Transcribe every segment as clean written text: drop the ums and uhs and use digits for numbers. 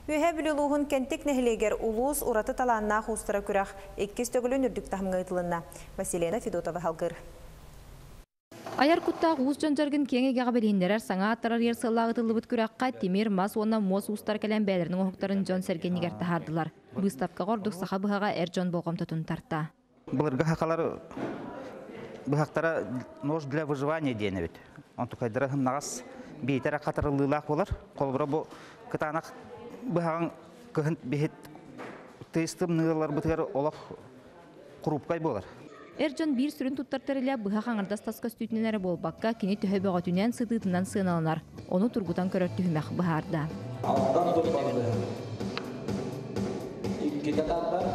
Үйе білілуғын кенттік нәхілегер улус ураты таланна хустара күрәқ 2 төгілін үрдік тахымға ұйтылынна. Василена Федотова халғыр. Аяр куттақ уыз жонжаргын кеңеге ғабеліндерер саңа аттарар ерсылағы тылыбыт күрәққа темир, мас, онна мос устар кәлән бәлерінің оқтарын жон сәргенігер тахардылар. Бұстапқа ғордық сақа бұғаға әр жон болғам тұтын тарта. Бұлырға хақалар бұғақтара нож для выживания дейіні бет. Он тұқайдыра нағас бейтері қатырылылақ болар. Қолбыра бұл кытанақ бұғағын күхін бейт тестім нығылар бұтығар олақ құрупқай болар. Эрджон бир сүрін туттартарыля бұға қаңырдас тасқа стүйтінері болбаққа кені түхі бұғатүнен сытытынан сыналанар. Оны тұрғытан көрір түхімәқ бұғарда. Алттан тұрбарды. Иккеті таппар.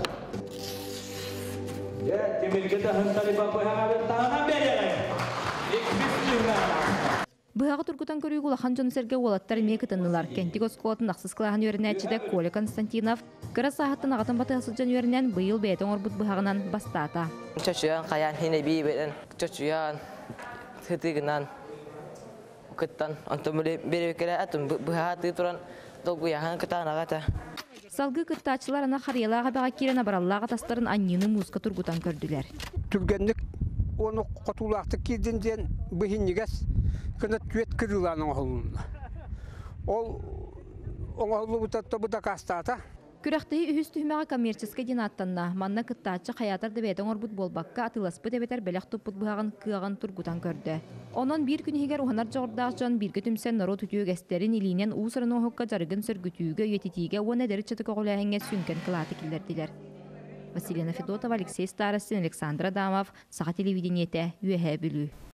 Темелгеті хынтары бақойға тағынан бәлерай. Бұғағы тұрғытан көрі ғулақан жон сәрге олаттар мекі тынылар. Кенттік осколатын ақсыз қылаған өріне әчіде Коля Константинов кіра сағаттан ағатын баты асыл жан өрінен бұйыл бәйтін орбұт бұғағынан бастата. Чөчуян қаян хине бей бәйтін, чөчуян тұтығынан күттан. Онтын бері өкелі әтін бұғаға тұй тұран долгуяған күттан ағата. Салғы күттачылар ана қариялаға бәға керен абараллаға тастарын аннені музыка тұрғытан көрділер. Түргенлік оны қотулақты кезден бұхиннігес кына түет кіріланың оғылына. Ол оғылы бұтатты бұда қастата. Күрәқтігі үйіз түхімеға коммерческе ден аттанна. Манна күттачы қаятарды бәйтің орбұт болбаққа атыласпы дәбетер бәләқ тұппыт бұғағын күйағын тұрғытан көрді. Онан бір күн егер ұғанар жоғырдақ жан бір күтімсен нару түтіу гәстерін илінен ұсырын оғыққа жарығын сөргітіуге өтетіге оны дәрі чатықы қолайыңа сүнкен қылаты келдерділер. Василена Федотова, Алексей Старостин, Александр Адамов, Саға телевидениеті, Үйе білу.